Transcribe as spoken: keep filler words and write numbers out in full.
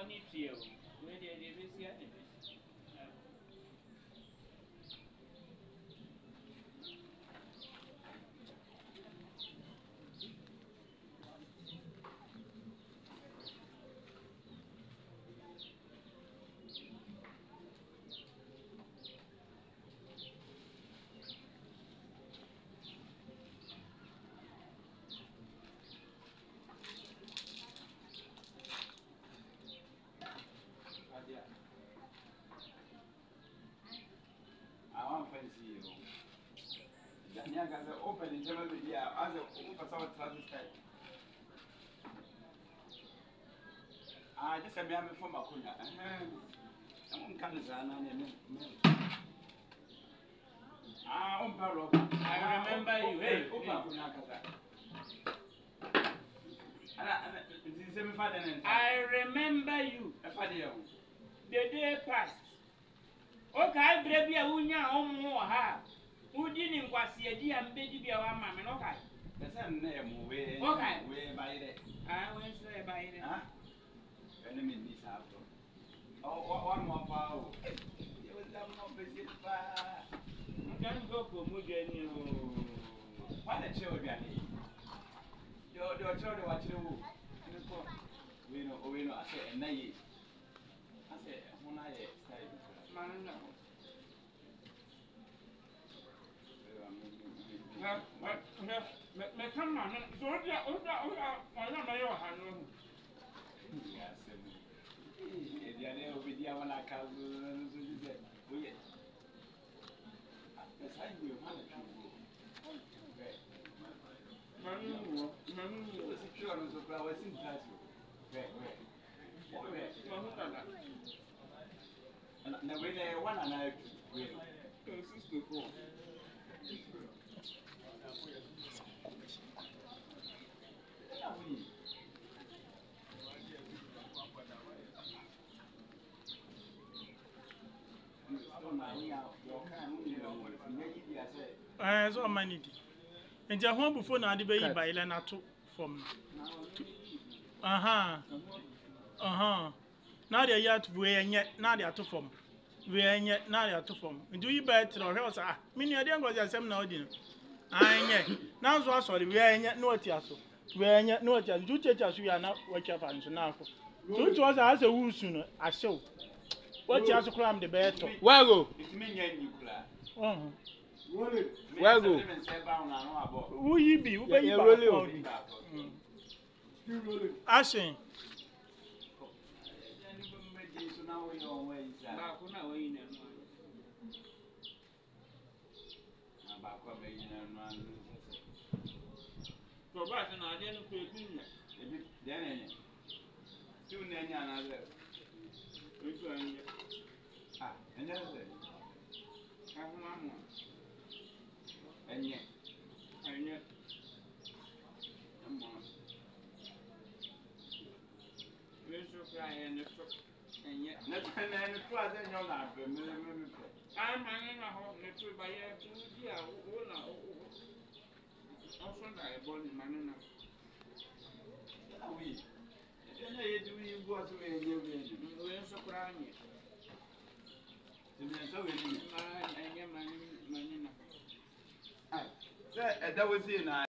money to you. Where they live is here. I want fancy you. Daniel has open in general media as a open sound transit style. I just a man from Makuna. Someone comes and Ah, on Barrow. I remember you. Hey, open. I remember you. The day passed. Okay, baby, I will now more ha. Who didn't was the idea and baby our mamma? Okay. The sun name way way by it. I went to buy it. Huh? Enemy this after. Oh, one more power. You will have no visit. Can't go for Mugen. What a children. Your children watch you. We know, we know, I say, and nay. I say, when I stay, man, no. Me come on, so yeah, oh, oh, I don't know your hand. Yes, the idea will be the one I can do. That's how you want to do. Manu, Manu, was secure on the flowers in class. And the way they one and I sixty-four. Eh, so many. And your home before now, the baby by Lena took from. Aha. Aha. Now they are yet wearing yet, now they are two from. Wearing yet, now they are two from. Do you bet or else? Ah, meaning I didn't go to some now, didn't I? Now, so sorry, we are yet no tiaso. We are yet no tiaso. Do teach us we are not what your fans now. So it was as a woo sooner, I show. What you have to climb the bed? Where go? It's me and you. Oh. Where go? Who you be? Who be you? Really? Ashing. So, but I didn't pay dinner. Then, two nanny another. Ah, and then I have one more. And yet, and yet, come on. We're so crying and yet, let's try and you're not. I'm hanging a home next to by a two year old. Also, I born in Manila. We do you go to a new we're so crying. So we Manila. that was in.